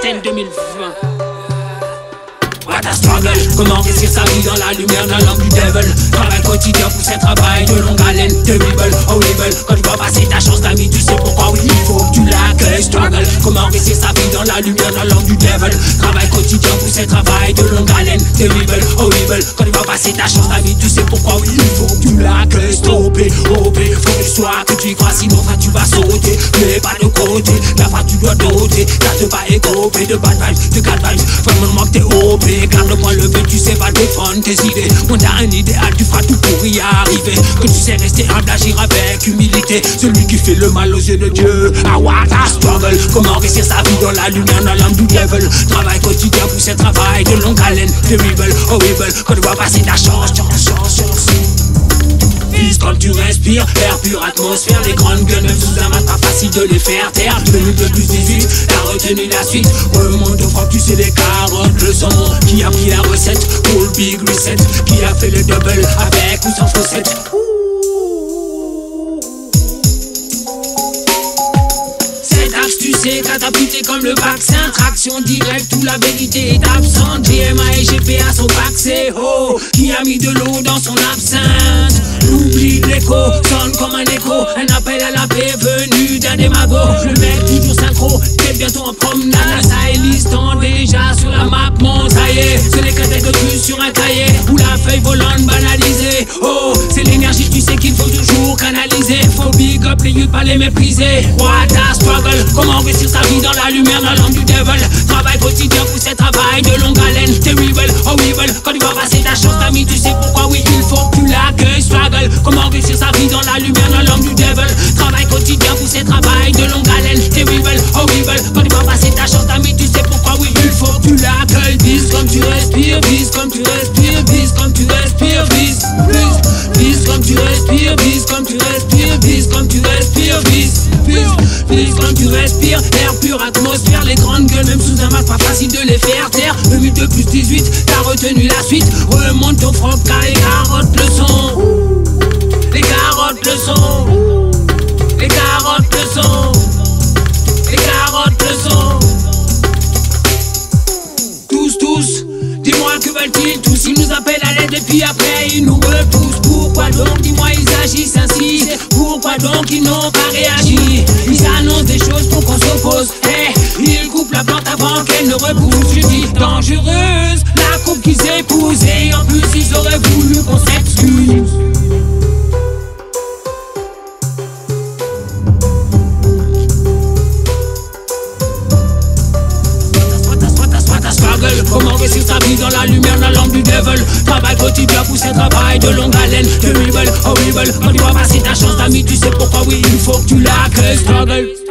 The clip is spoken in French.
Fontaine 2020. What a struggle, comment réussir sa vie dans la lumière, dans l'angle du devil. Travail quotidien pour ce travail de longue haleine, terrible, horrible. Quand tu vois passer ta chance d'ami, tu sais pourquoi oui, il faut que tu l'accueilles. Struggle, comment réussir sa vie dans la lumière, dans l'angle du devil. Travail quotidien pour ce travail de longue haleine, terrible, horrible. Quand tu vois passer ta chance d'ami, tu sais pourquoi oui, il faut que tu l'accueilles. Stopper, hopper, faut que tu sois, que tu y crois, sinon tu vas sauter. Mais pas de côté, la fois tu dois doter. T'as de pas écoper, de bad vibes, de bad vibes. Vraiment que t'es OP. Garde le point levé, tu sais pas défendre tes idées. Quand t'as un idéal, tu feras tout pour y arriver. Que tu sais rester humble, agir avec humilité. Celui qui fait le mal aux yeux de Dieu. Ah, what a struggle, comment réussir sa vie dans la lumière, dans l'âme du devil. Travail quotidien pour ce travail de longue haleine, terrible, horrible. Quand tu vas passer ta chance. Vis comme tu respires, air pur, atmosphère. Les grandes gueules, même sous un mat, pas facile de les faire taire. 2 plus 18, t'as retenu la suite. Remonte au fond, tu sais les carottes, le son. Qui a pris la recette pour le big reset? Qui a fait le double avec ou sans faussette? Tu sais, catapulté comme le vaccin. Traction directe où la vérité est absente. GMA et GPA sont vaccés. Oh, qui a mis de l'eau dans son absinthe? L'oubli de l'écho sonne comme un écho. Un appel à la paix venu d'un démago. Le mec toujours synchro, t'es bientôt en promenade. Ça est listant déjà sur la map. Mon ça y est, ce n'est qu'un tête de plus sur un cahier. Ou la feuille volante banalisée. Oh, c'est l'énergie, tu sais qu'il faut toujours canaliser. Faut big up les youths, pas les mépriser. What a struggle, comment réussir sa vie dans la lumière, dans l'âme du devil. Travail quotidien pour ce travail de longue haleine, terrible, horrible. Quand tu vas passer ta chance d'ami, tu sais pourquoi oui, il faut que tu l'accueilles. Struggle, comment réussir sa vie dans la lumière, dans l'âme du devil. Travail quotidien pour ce travail de longue haleine, terrible, horrible. Quand tu vas passer ta chance d'ami, tu sais pourquoi oui, il faut que tu l'accueilles. Vise comme tu respires, vise comme tu respires, vise comme tu respires, vise comme tu respires, vise comme tu respires, vise comme tu respires, vise comme tu respires. Air pur, atmosphère, les grandes gueules, même sous un masque, pas facile de les faire taire. 2 plus 18, t'as retenu la suite. Remonte au front car les carottes le sont. Les carottes le sont. Les carottes le sont. Les carottes le sont. Tous, dis-moi que veulent-ils tous? Ils nous appellent à l'aide et puis après ils nous repoussent. Pourquoi donc, dis-moi, ils agissent ainsi? Pourquoi donc ils n'ont pas réagi? Ils annoncent des choses pour qu'on s'oppose. Ils coupent la plante avant qu'elle ne repousse. Je dis dangereuse, la coupe qu'ils épousent. Et en plus ils auraient voulu qu'on s'excuse. Comment réussir sa vie dans la lumière, dans l'angle du devil. Travail quotidien pour ce travail de longue haleine, terrible, horrible. Quand tu vas passer ta chance d'ami, tu sais pourquoi oui, il faut que tu l'accueilles. Struggle.